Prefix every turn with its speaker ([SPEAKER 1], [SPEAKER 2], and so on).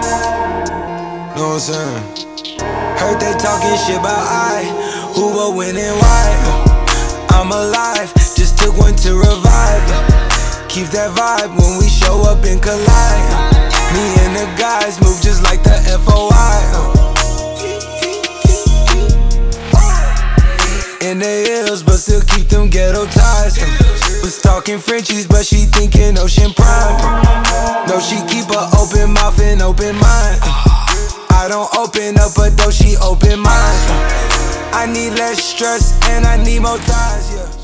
[SPEAKER 1] Know what I'm saying? Heard they talking shit about who will win and why. I'm alive, just took one to revive. Keep that vibe when we show up and collide. Me and the guys move just like the FOI. In the hills, but still keep them ghetto ties. Was talking Frenchies, but she thinking Ocean Prime. No, she keep a open mouth and open mind. I don't open up, but though she open mind. I need less stress and I need more ties, yeah.